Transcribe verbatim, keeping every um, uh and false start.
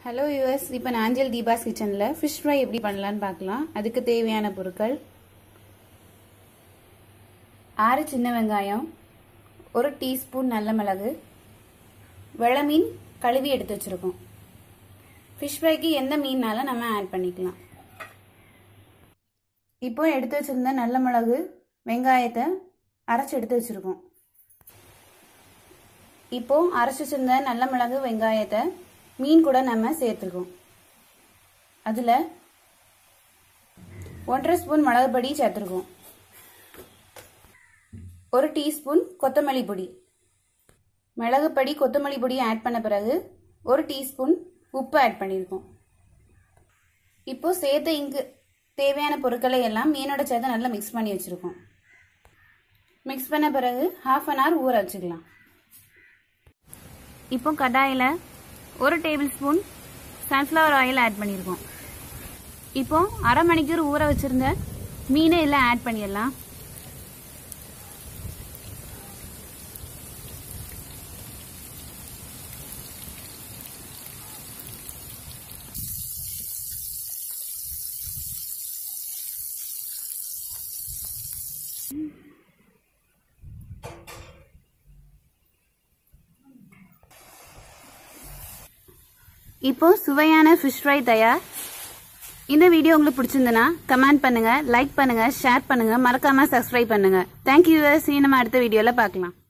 Hello viewers, இப்போ நான் ஆஞ்சல் தீபாஸ் கிச்சன்ல fish fry எப்படி பண்ணலாம்னு பார்க்கலாம். அதுக்கு தேவையான பொருட்கள் ஆறு சின்ன வெங்காயம், ஒரு டீஸ்பூன் நல்ல மிளகு, வெள்ளை மீன் கழுவி எடுத்து வச்சிருக்கோம். fish fryக்கு எந்த மீன்னால நம்ம ஆட் பண்ணிக்கலாம். இப்போ எடுத்து வச்சிருந்த நல்ல மிளகு, வெங்காயத்தை அரைச்சு எடுத்து வச்சிருக்கோம். இப்போ அரைச்சு வச்சிருந்த நல்ல மிளகு, வெங்காயத்தை மீன் கூட நம்ம சேர்த்துருக்கோம். அதுல ஒன்றரை ஸ்பூன் மிளகு பொடி சேர்த்துருக்கோம். ஒரு டீஸ்பூன் கொத்தமல்லி பொடி, மிளகு பொடி கொத்தமல்லி பொடி ஆட் பண்ண பிறகு ஒரு டீஸ்பூன் உப்பு ஆட் பண்ணியிருக்கோம். இப்போ சேர்த்து இங்கு தேவையான பொருட்களை எல்லாம் மீனோட சேர்த்து நல்லா மிக்ஸ் பண்ணி வச்சிருக்கோம். மிக்ஸ் பண்ண பிறகு ஹாஃப் அன் ஹவர் ஊற வச்சுக்கலாம். இப்போ கடாயில் ஒரு tablespoon sunflower oil add பண்ணியிருக்கோம். இப்போ அரை மணிக்கூர் ஊற வச்சிருந்த மீனை எல்லாம் ஆட் பண்ணிடலாம். இப்போ சுவையான fish fry தயார். இந்த வீடியோ உங்களுக்கு பிடிச்சிருந்தனா கமெண்ட் பண்ணுங்க, லைக் பண்ணுங்க, ஷேர் பண்ணுங்க, மறக்காம சப்ஸ்கிரைப் பண்ணுங்க. Thank you viewers. நம்ம அடுத்த வீடியோல பார்க்கலாம்.